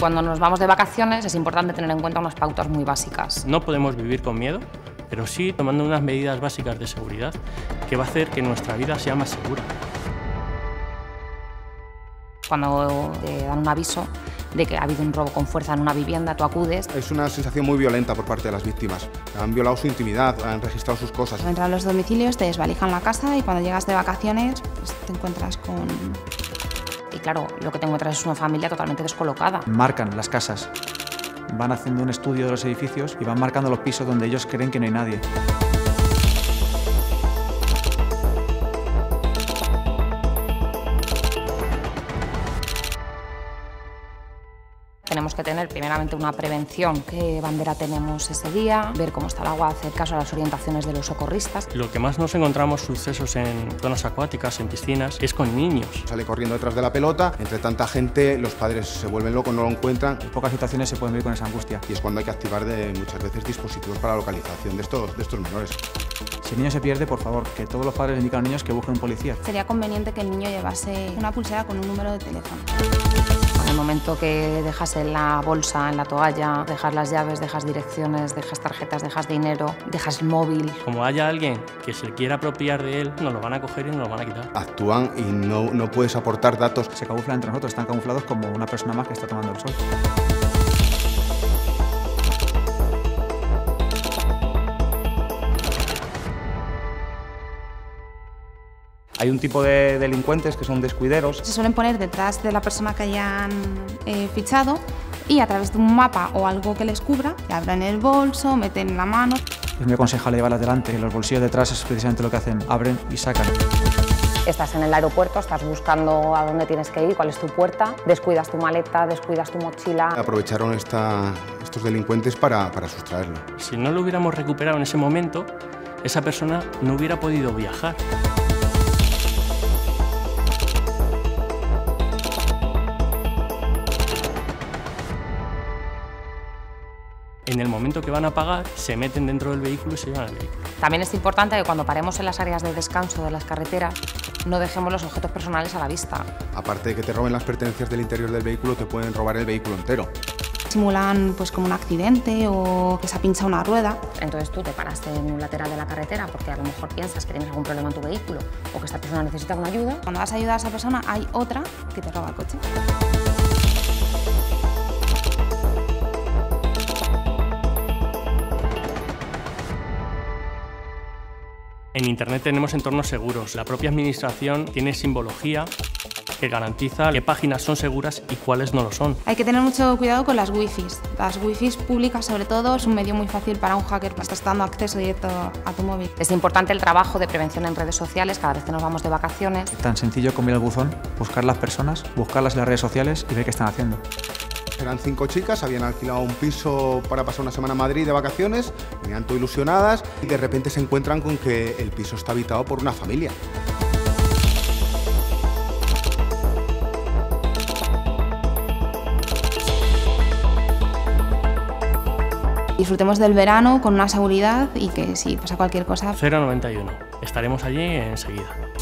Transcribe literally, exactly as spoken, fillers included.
Cuando nos vamos de vacaciones es importante tener en cuenta unas pautas muy básicas. No podemos vivir con miedo, pero sí tomando unas medidas básicas de seguridad que va a hacer que nuestra vida sea más segura. Cuando te dan un aviso de que ha habido un robo con fuerza en una vivienda, tú acudes. Es una sensación muy violenta por parte de las víctimas. Han violado su intimidad, han registrado sus cosas. Entran a los domicilios, te desvalijan la casa y cuando llegas de vacaciones pues te encuentras con... Y claro, lo que te encuentras es una familia totalmente descolocada. Marcan las casas, van haciendo un estudio de los edificios y van marcando los pisos donde ellos creen que no hay nadie. Tenemos que tener primeramente una prevención, qué bandera tenemos ese día, ver cómo está el agua, hacer caso a las orientaciones de los socorristas. Lo que más nos encontramos sucesos en zonas acuáticas, en piscinas, es con niños. Sale corriendo detrás de la pelota, entre tanta gente los padres se vuelven locos, no lo encuentran. En pocas situaciones se pueden vivir con esa angustia. Y es cuando hay que activar de, muchas veces dispositivos para la localización de estos, de estos menores. Si el niño se pierde, por favor, que todos los padres indican a los niños que busquen un policía. Sería conveniente que el niño llevase una pulsera con un número de teléfono. En el momento que dejas en la bolsa, en la toalla, dejas las llaves, dejas direcciones, dejas tarjetas, dejas dinero, dejas el móvil. Como haya alguien que se quiera apropiar de él, nos lo van a coger y nos lo van a quitar. Actúan y no, no puedes aportar datos. Se camuflan entre nosotros, están camuflados como una persona más que está tomando el sol. Hay un tipo de delincuentes que son descuideros. Se suelen poner detrás de la persona que hayan eh, fichado y a través de un mapa o algo que les cubra, le abren el bolso, meten la mano. Es muy aconsejable llevarlas delante, los bolsillos detrás es precisamente lo que hacen, abren y sacan. Estás en el aeropuerto, estás buscando a dónde tienes que ir, cuál es tu puerta, descuidas tu maleta, descuidas tu mochila. Aprovecharon esta, estos delincuentes para, para sustraerlo. Si no lo hubiéramos recuperado en ese momento, esa persona no hubiera podido viajar. En el momento que van a pagar, se meten dentro del vehículo y se llevan el vehículo. También es importante que cuando paremos en las áreas de descanso de las carreteras, no dejemos los objetos personales a la vista. Aparte de que te roben las pertenencias del interior del vehículo, te pueden robar el vehículo entero. Simulan pues como un accidente o que se ha pinchado una rueda. Entonces tú te paras en un lateral de la carretera porque a lo mejor piensas que tienes algún problema en tu vehículo o que esta persona necesita una ayuda. Cuando vas a ayudar a esa persona hay otra que te roba el coche. En Internet tenemos entornos seguros. La propia administración tiene simbología que garantiza qué páginas son seguras y cuáles no lo son. Hay que tener mucho cuidado con las wifis. Las wifis públicas, sobre todo, es un medio muy fácil para un hacker que estás dando acceso directo a tu móvil. Es importante el trabajo de prevención en redes sociales cada vez que nos vamos de vacaciones. Tan sencillo como ir al buzón, buscar las personas, buscarlas en las redes sociales y ver qué están haciendo. Eran cinco chicas, habían alquilado un piso para pasar una semana en Madrid de vacaciones, venían todo ilusionadas y de repente se encuentran con que el piso está habitado por una familia. Disfrutemos del verano con una seguridad y que si pasa cualquier cosa... cero noventa y uno. Estaremos allí enseguida.